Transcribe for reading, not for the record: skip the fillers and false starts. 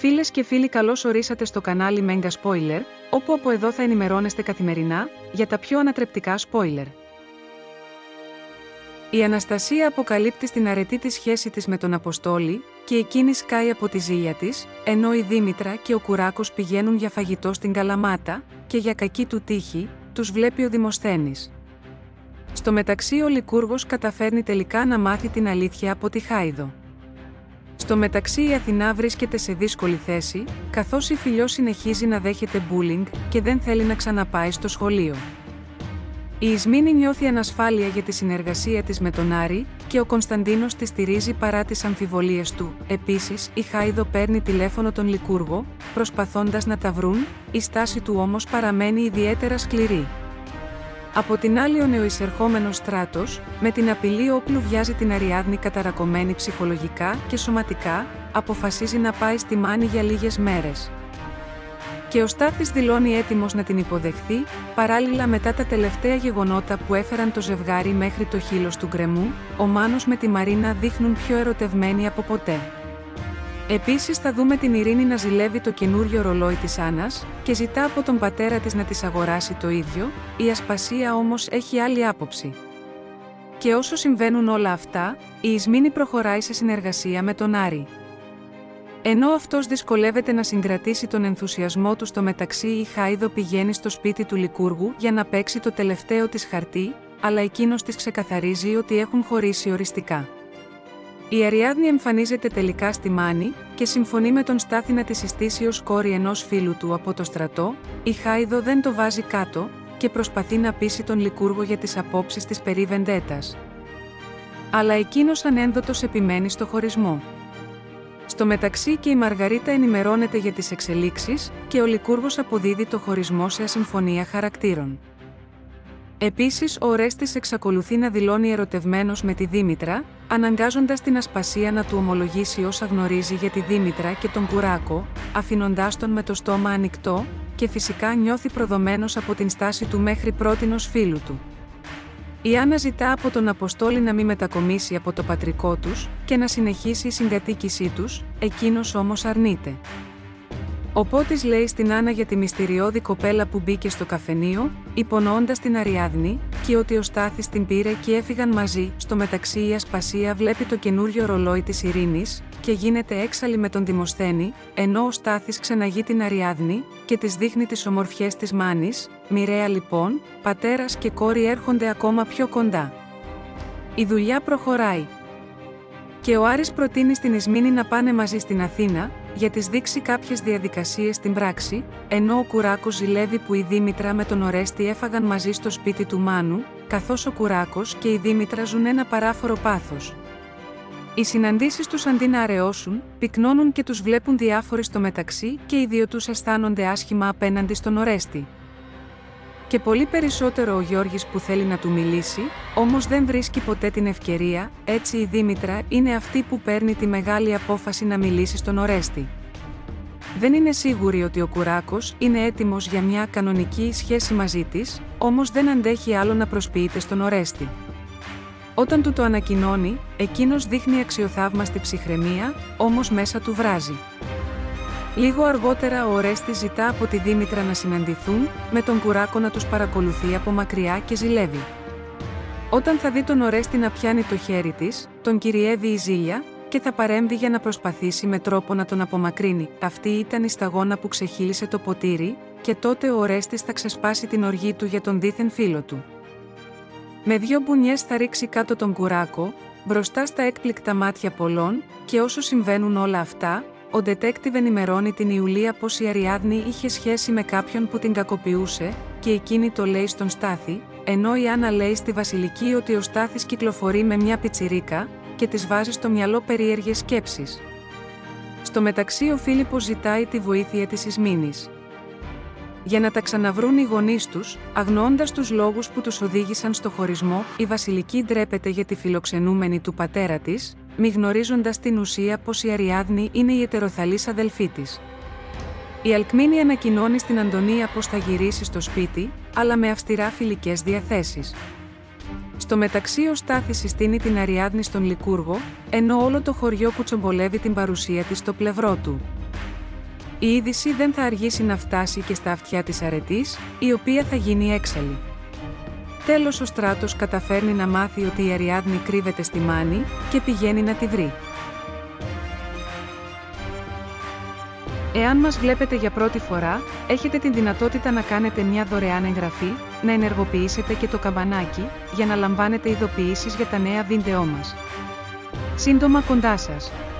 Φίλες και φίλοι, καλώς ορίσατε στο κανάλι Mega Spoiler, όπου από εδώ θα ενημερώνεστε καθημερινά για τα πιο ανατρεπτικά spoiler. Η Αναστασία αποκαλύπτει στην αρετή τη σχέση της με τον Αποστόλη και εκείνη σκάει από τη ζήλια της, ενώ η Δήμητρα και ο Κουράκος πηγαίνουν για φαγητό στην Καλαμάτα και για κακή του τύχη, τους βλέπει ο Δημοσθένης. Στο μεταξύ ο Λικούργος καταφέρνει τελικά να μάθει την αλήθεια από τη Χάιδο. Στο μεταξύ η Αθηνά βρίσκεται σε δύσκολη θέση, καθώς η Φιλιό συνεχίζει να δέχεται bullying και δεν θέλει να ξαναπάει στο σχολείο. Η Ισμήνη νιώθει ανασφάλεια για τη συνεργασία της με τον Άρη και ο Κωνσταντίνος τη στηρίζει παρά τις αμφιβολίες του. Επίσης, η Χάιδο παίρνει τηλέφωνο τον Λικούργο, προσπαθώντας να τα βρουν, η στάση του όμως παραμένει ιδιαίτερα σκληρή. Από την άλλη ο νεοεισερχόμενος Στράτος, με την απειλή όπλου βιάζει την Αριάδνη καταρακωμένη ψυχολογικά και σωματικά, αποφασίζει να πάει στη Μάνη για λίγες μέρες. Και ο Στάθης δηλώνει έτοιμος να την υποδεχθεί, παράλληλα μετά τα τελευταία γεγονότα που έφεραν το ζευγάρι μέχρι το χείλος του γκρεμού, ο Μάνος με τη Μαρίνα δείχνουν πιο ερωτευμένοι από ποτέ. Επίσης θα δούμε την Ειρήνη να ζηλεύει το καινούριο ρολόι της Άννας και ζητά από τον πατέρα της να της αγοράσει το ίδιο, η Ασπασία όμως έχει άλλη άποψη. Και όσο συμβαίνουν όλα αυτά, η Ισμήνη προχωράει σε συνεργασία με τον Άρη. Ενώ αυτός δυσκολεύεται να συγκρατήσει τον ενθουσιασμό του, στο μεταξύ η Χάιδο πηγαίνει στο σπίτι του Λικούργου για να παίξει το τελευταίο της χαρτί, αλλά εκείνος της ξεκαθαρίζει ότι έχουν χωρίσει οριστικά. Η Αριάδνη εμφανίζεται τελικά στη Μάνη και συμφωνεί με τον Στάθη να τη συστήσει ως κόρη ενός φίλου του από το στρατό. Η Χάιδο δεν το βάζει κάτω και προσπαθεί να πείσει τον Λικούργο για τις απόψεις της περί βεντέτας. Αλλά εκείνος ανένδοτος επιμένει στο χωρισμό. Στο μεταξύ και η Μαργαρίτα ενημερώνεται για τις εξελίξεις και ο Λικούργος αποδίδει το χωρισμό σε ασυμφωνία χαρακτήρων. Επίσης ο Ορέστης εξακολουθεί να δηλώνει ερωτευμένος με τη Δήμητρα, αναγκάζοντας την Ασπασία να του ομολογήσει όσα γνωρίζει για τη Δήμητρα και τον Κουράκο, αφήνοντάς τον με το στόμα ανοιχτό, και φυσικά νιώθει προδομένος από την στάση του μέχρι πρότινος φίλου του. Η Άννα ζητά από τον Αποστόλη να μην μετακομίσει από το πατρικό τους και να συνεχίσει η συγκατοίκησή τους, εκείνος όμως αρνείται. Ο Πότης λέει στην Άννα για τη μυστηριώδη κοπέλα που μπήκε στο καφενείο, υπονοώντας την Αριάδνη, και ότι ο Στάθης την πήρε και έφυγαν μαζί. Στο μεταξύ η Ασπασία βλέπει το καινούριο ρολόι της Ειρήνης και γίνεται έξαλλη με τον Δημοσθένη, ενώ ο Στάθης ξεναγεί την Αριάδνη και της δείχνει τις ομορφιές της Μάνης. Μοιραία λοιπόν, πατέρας και κόρη έρχονται ακόμα πιο κοντά. Η δουλειά προχωράει. Και ο Άρης προτείνει στην Ισμήνη να πάνε μαζί στην Αθήνα, για τις δείξει κάποιες διαδικασίες στην πράξη, ενώ ο Κουράκος ζηλεύει που η Δήμητρα με τον Ορέστη έφαγαν μαζί στο σπίτι του Μάνου, καθώς ο Κουράκος και η Δήμητρα ζουν ένα παράφορο πάθος. Οι συναντήσεις τους αντί να αραιώσουν, πυκνώνουν και τους βλέπουν διάφοροι στο μεταξύ και οι δύο τους αισθάνονται άσχημα απέναντι στον Ορέστη. Και πολύ περισσότερο ο Γιώργης που θέλει να του μιλήσει, όμως δεν βρίσκει ποτέ την ευκαιρία, έτσι η Δήμητρα είναι αυτή που παίρνει τη μεγάλη απόφαση να μιλήσει στον Ορέστη. Δεν είναι σίγουρη ότι ο Κουράκος είναι έτοιμος για μια κανονική σχέση μαζί της, όμως δεν αντέχει άλλο να προσποιείται στον Ορέστη. Όταν του το ανακοινώνει, εκείνος δείχνει αξιοθαύμαστη ψυχραιμία, όμως μέσα του βράζει. Λίγο αργότερα ο Ορέστης ζητά από τη Δήμητρα να συναντηθούν, με τον Κουράκο να τους παρακολουθεί από μακριά και ζηλεύει. Όταν θα δει τον Ορέστη να πιάνει το χέρι της, τον κυριεύει η ζήλια και θα παρέμβει για να προσπαθήσει με τρόπο να τον απομακρύνει. Αυτή ήταν η σταγόνα που ξεχύλισε το ποτήρι και τότε ο Ορέστης θα ξεσπάσει την οργή του για τον δίθεν φίλο του. Με 2 μπουνιές θα ρίξει κάτω τον Κουράκο, μπροστά στα έκπληκτα μάτια πολλών, και όσο συμβαίνουν όλα αυτά, ο ντετέκτιβ ενημερώνει την Ιουλία πως η Αριάδνη είχε σχέση με κάποιον που την κακοποιούσε, και εκείνη το λέει στον Στάθη, ενώ η Άννα λέει στη Βασιλική ότι ο Στάθης κυκλοφορεί με μια πιτσιρίκα και της βάζει στο μυαλό περίεργες σκέψεις. Στο μεταξύ ο Φίλιππος ζητάει τη βοήθεια της Ισμήνης. Για να τα ξαναβρούν οι γονείς τους, αγνοώντας τους λόγους που τους οδήγησαν στο χωρισμό, η Βασιλική ντρέπεται για τη φιλοξενούμενη του πατέρα της, μη γνωρίζοντας την ουσία πως η Αριάδνη είναι η ετεροθαλής αδελφή της. Η Αλκμήνη ανακοινώνει στην Αντωνία πως θα γυρίσει στο σπίτι, αλλά με αυστηρά φιλικές διαθέσεις. Στο μεταξύ ο Στάθης συστήνει την Αριάδνη στον Λικούργο, ενώ όλο το χωριό κουτσομπολεύει την παρουσία της στο πλευρό του. Η είδηση δεν θα αργήσει να φτάσει και στα αυτιά της αρετής, η οποία θα γίνει έξαλλη. Τέλος ο Στράτος καταφέρνει να μάθει ότι η Αριάδνη κρύβεται στη Μάνη και πηγαίνει να τη βρει. Εάν μας βλέπετε για πρώτη φορά, έχετε την δυνατότητα να κάνετε μια δωρεάν εγγραφή, να ενεργοποιήσετε και το καμπανάκι, για να λαμβάνετε ειδοποιήσεις για τα νέα βίντεό μας. Σύντομα κοντά σας!